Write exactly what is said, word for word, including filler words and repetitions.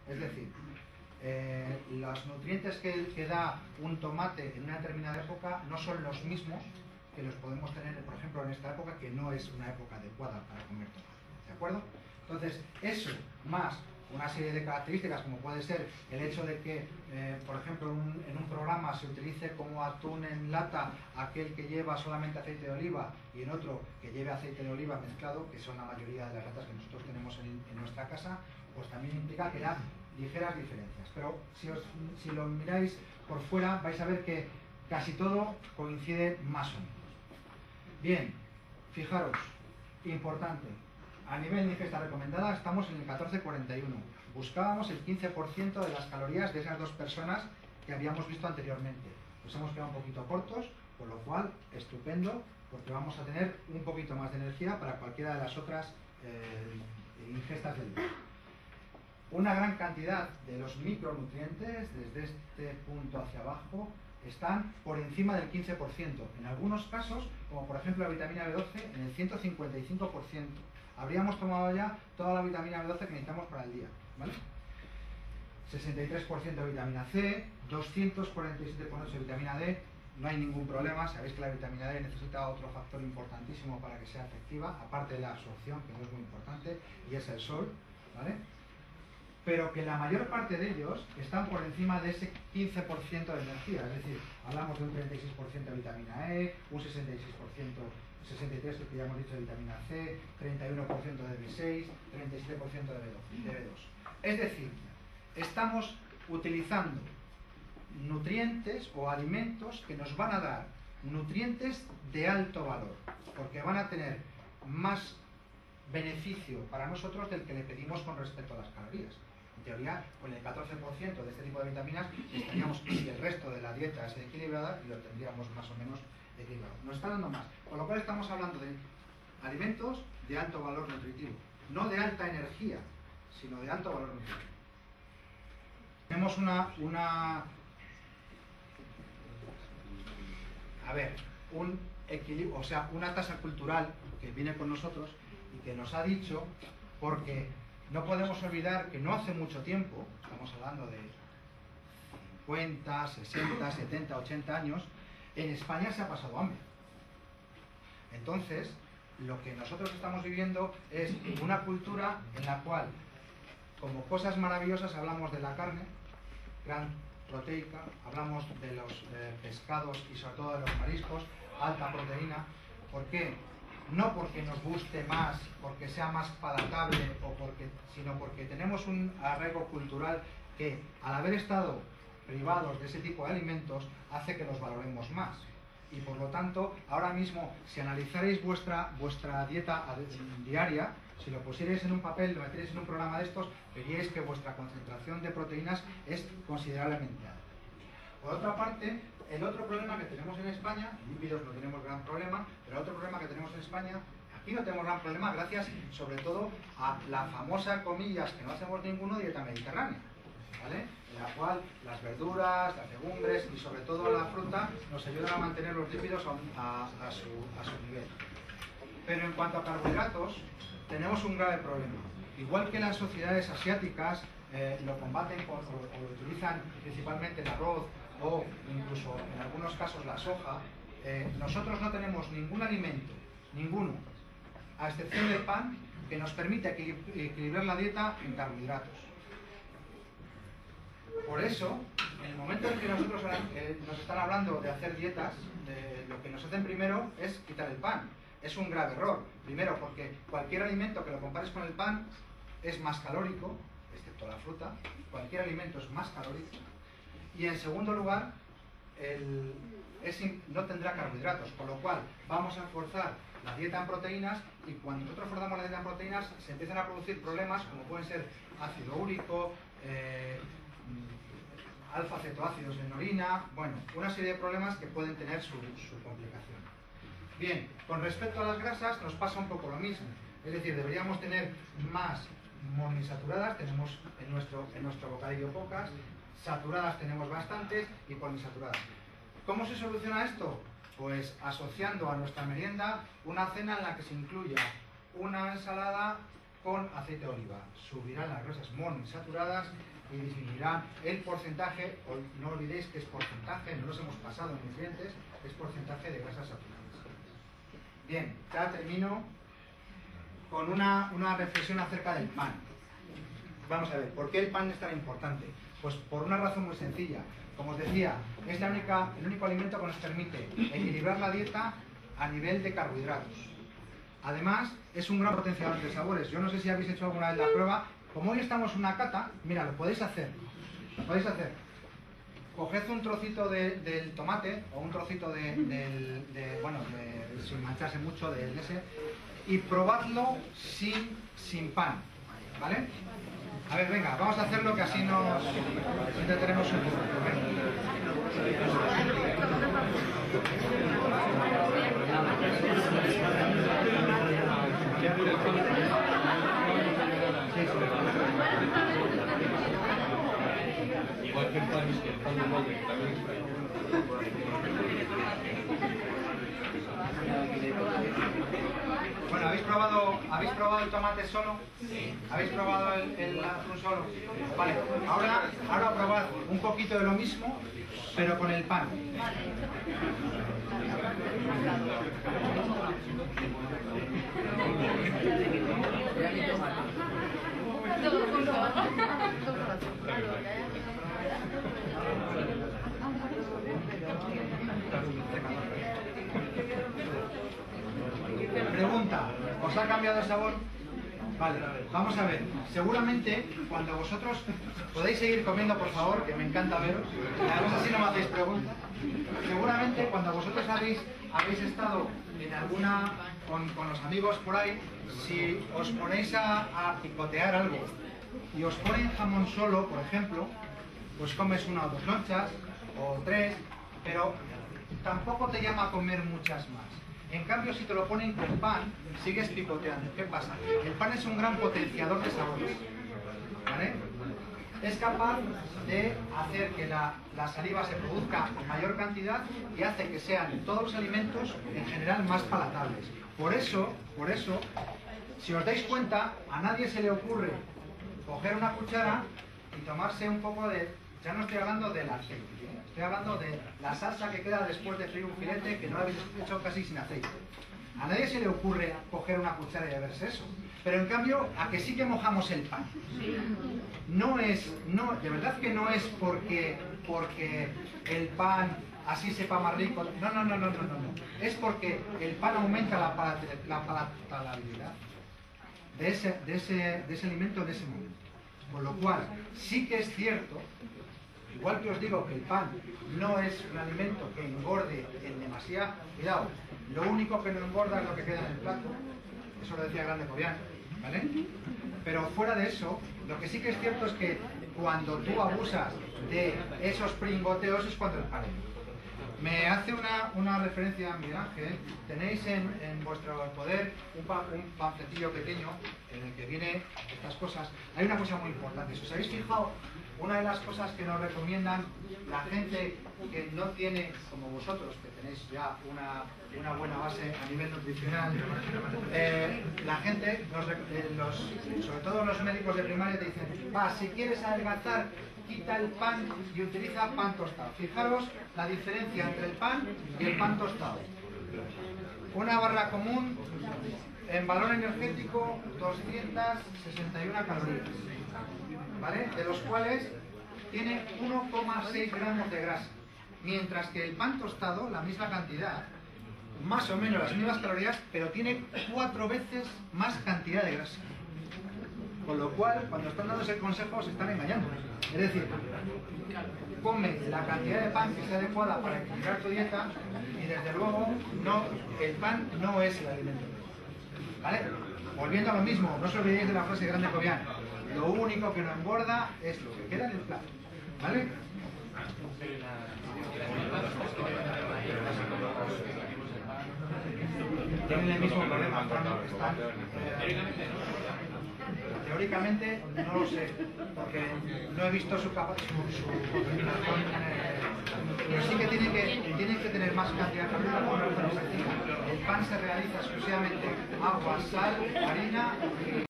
Es decir, eh, los nutrientes que, que da un tomate en una determinada época no son los mismos que los podemos tener, por ejemplo, en esta época, que no es una época adecuada para comer tomate. ¿De acuerdo? Entonces, eso, más una serie de características, como puede ser el hecho de que, eh, por ejemplo, un, en un programa se utilice como atún en lata aquel que lleva solamente aceite de oliva y en otro que lleve aceite de oliva mezclado, que son la mayoría de las latas que nosotros tenemos en, en nuestra casa, pues también implica que da ligeras diferencias. Pero si, os, si lo miráis por fuera, vais a ver que casi todo coincide más o menos. Bien, fijaros, importante. A nivel de ingesta recomendada estamos en el catorce cuarenta y uno. Buscábamos el quince por ciento de las calorías de esas dos personas que habíamos visto anteriormente. Nos hemos quedado un poquito cortos, por lo cual, estupendo, porque vamos a tener un poquito más de energía para cualquiera de las otras eh, ingestas del día. Una gran cantidad de los micronutrientes, desde este punto hacia abajo, están por encima del quince por ciento. En algunos casos, como por ejemplo la vitamina B doce, en el ciento cincuenta y cinco por ciento. Habríamos tomado ya toda la vitamina B doce que necesitamos para el día, ¿vale? sesenta y tres por ciento de vitamina C, doscientos cuarenta y siete por ciento de vitamina D, no hay ningún problema. Sabéis que la vitamina D necesita otro factor importantísimo para que sea efectiva, aparte de la absorción, que no es muy importante, y es el sol, ¿vale? Pero que la mayor parte de ellos están por encima de ese quince por ciento de energía, es decir, hablamos de un treinta y seis por ciento de vitamina E, un sesenta y seis por ciento, sesenta y tres por ciento que ya hemos dicho de vitamina C, treinta y uno por ciento de B seis, treinta y siete por ciento de B dos. Es decir, estamos utilizando nutrientes o alimentos que nos van a dar nutrientes de alto valor, porque van a tener más beneficio para nosotros del que le pedimos con respecto a las calorías. En teoría, con el catorce por ciento de este tipo de vitaminas estaríamos, si el resto de la dieta es equilibrada, y lo tendríamos más o menos equilibrado. Nos está dando más. Con lo cual estamos hablando de alimentos de alto valor nutritivo. No de alta energía, sino de alto valor nutritivo. Tenemos una... una a ver, un equilibrio, o sea, una tasa cultural que viene con nosotros y que nos ha dicho, porque no podemos olvidar que no hace mucho tiempo, estamos hablando de cincuenta, sesenta, setenta, ochenta años, en España se ha pasado hambre. Entonces, lo que nosotros estamos viviendo es una cultura en la cual, como cosas maravillosas, hablamos de la carne, gran proteica, hablamos de los eh, pescados y sobre todo de los mariscos, alta proteína. ¿Por qué? No porque nos guste más, porque sea más palatable, o porque, sino porque tenemos un arraigo cultural que, al haber estado privados de ese tipo de alimentos, hace que los valoremos más. Y por lo tanto, ahora mismo, si analizarais vuestra, vuestra dieta diaria, si lo pusierais en un papel, lo metierais en un programa de estos, veríais que vuestra concentración de proteínas es considerablemente alta. Por otra parte, el otro problema que tenemos en España, lípidos no tenemos gran problema, pero el otro problema que tenemos en España, aquí no tenemos gran problema gracias sobre todo a la famosa, comillas, que no hacemos ninguno, dieta mediterránea, ¿vale? En la cual las verduras, las legumbres y sobre todo la fruta nos ayudan a mantener los lípidos a, a, a, su, a su nivel. Pero en cuanto a carbohidratos, tenemos un grave problema. Igual que las sociedades asiáticas eh, lo combaten con, o, o lo utilizan principalmente el arroz, o incluso en algunos casos la soja, eh, nosotros no tenemos ningún alimento, ninguno, a excepción del pan, que nos permite equilibrar la dieta en carbohidratos. Por eso, en el momento en que nosotros eh, nos están hablando de hacer dietas, de, lo que nos hacen primero es quitar el pan. Es un grave error. Primero, porque cualquier alimento que lo compares con el pan es más calórico, excepto la fruta, cualquier alimento es más calórico. Y en segundo lugar, el, es, no tendrá carbohidratos, con lo cual vamos a forzar la dieta en proteínas, y cuando nosotros forzamos la dieta en proteínas se empiezan a producir problemas como pueden ser ácido úrico, eh, alfa-cetoácidos en orina, bueno, una serie de problemas que pueden tener su, su complicación. Bien, con respecto a las grasas nos pasa un poco lo mismo, es decir, deberíamos tener más monoinsaturadas, tenemos en nuestro, en nuestro bocadillo pocas, saturadas tenemos bastantes y poliinsaturadas. ¿Cómo se soluciona esto? Pues asociando a nuestra merienda una cena en la que se incluya una ensalada con aceite de oliva. Subirán las grasas monoinsaturadas y disminuirá el porcentaje, no olvidéis que es porcentaje, no nos hemos pasado en nutrientes, es porcentaje de grasas saturadas. Bien, ya termino con una, una reflexión acerca del pan. Vamos a ver, ¿por qué el pan es tan importante? Pues por una razón muy sencilla. Como os decía, es la única, el único alimento que nos permite equilibrar la dieta a nivel de carbohidratos. Además, es un gran potenciador de sabores. Yo no sé si habéis hecho alguna vez la prueba. Como hoy estamos en una cata, mira, lo podéis hacer. Lo podéis hacer. Coged un trocito de, del tomate o un trocito de, del, de bueno, de, sin mancharse mucho del ese, y probadlo sin, sin pan, ¿vale? A ver, venga, vamos a hacerlo que así nos entretenemos un poco. Igual que el pan, que el pan de molde, que también es fresco. Bueno, ¿habéis probado, ¿habéis probado el tomate solo? Sí. ¿Habéis probado el, el atún solo? Vale, ahora, ahora probad un poquito de lo mismo, pero con el pan. Pregunta, ¿os ha cambiado el sabor? Vale, vamos a ver. Seguramente cuando vosotros podéis seguir comiendo, por favor, que me encanta veros, además así no me hacéis preguntas. Seguramente cuando vosotros habéis, habéis estado en alguna con, con los amigos por ahí, si os ponéis a, a picotear algo y os ponen jamón solo, por ejemplo, pues comes una o dos lonchas o tres, pero tampoco te llama a comer muchas más. En cambio, si te lo ponen con pan, sigues picoteando. ¿Qué pasa? El pan es un gran potenciador de sabores, ¿vale? Es capaz de hacer que la, la saliva se produzca en mayor cantidad y hace que sean todos los alimentos en general más palatables. Por eso, por eso, si os dais cuenta, a nadie se le ocurre coger una cuchara y tomarse un poco de... Ya no estoy hablando del aceite, ¿eh? Estoy hablando de la salsa que queda después de freír un filete que no lo habéis hecho casi sin aceite. A nadie se le ocurre coger una cuchara y beberse eso. Pero en cambio, a que sí que mojamos el pan. No es, no, de verdad que no es porque, porque el pan así sepa más rico. No, no, no, no, no, no. Es porque el pan aumenta la, palat la palatabilidad de ese, de, ese, de ese alimento en ese momento. Con lo cual, sí que es cierto, igual que os digo que el pan no es un alimento que engorde en demasía, cuidado, lo único que no engorda es lo que queda en el plato, eso lo decía Grande Cobian, ¿vale? Pero fuera de eso, lo que sí que es cierto es que cuando tú abusas de esos pringoteos es cuando el pan. Me hace una, una referencia, Miguel Ángel, tenéis en, en vuestro poder un, pa, un panfletillo pequeño en el que viene estas cosas. Hay una cosa muy importante, si os habéis fijado, una de las cosas que nos recomiendan la gente que no tiene, como vosotros, que tenéis ya una, una buena base a nivel nutricional, eh, la gente, los, eh, los, sobre todo los médicos de primaria, te dicen, va, si quieres adelgazar, quita el pan y utiliza pan tostado. Fijaros la diferencia entre el pan y el pan tostado. Una barra común en valor energético doscientas sesenta y una calorías, ¿vale? De los cuales tiene uno coma seis gramos de grasa, mientras que el pan tostado, la misma cantidad, más o menos las mismas calorías, pero tiene cuatro veces más cantidad de grasa. Con lo cual, cuando están dando ese consejo, se están engañando. Es decir, come la cantidad de pan que sea adecuada para equilibrar tu dieta y, desde luego, no, el pan no es el alimento. ¿Vale? Volviendo a lo mismo, no os olvidéis de la frase Grande Cobian. Lo único que no engorda es lo que queda en el plato. ¿Vale? Tienen el mismo problema. Están, están, eh, teóricamente no lo sé, porque no he visto su capacidad, su, su combinación, eh, pero sí que tienen que, tienen que tener más cantidad de calorías por una razón sencilla. El pan se realiza exclusivamente agua, sal, harina y